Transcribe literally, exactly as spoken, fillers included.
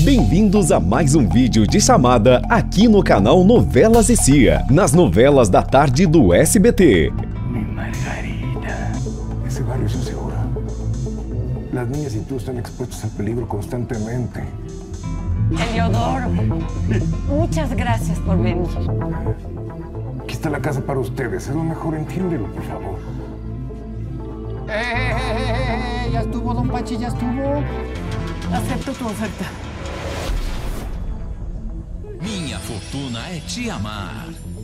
Bem-vindos a mais um vídeo de chamada aqui no canal Novelas e Cia, nas novelas da tarde do S B T. Mi Margarita. Ese barrio es inseguro. Las niñas y tú están expuestos al peligro constantemente. Eleodoro, muchas gracias por venir. Aquí está la casa para ustedes. Es lo mejor, entiéndelo, por favor. ¡Eh, eh, eh, eh! Ya estuvo, don Pachi, ya estuvo. Acepto tu oferta. Minha fortuna é te amar.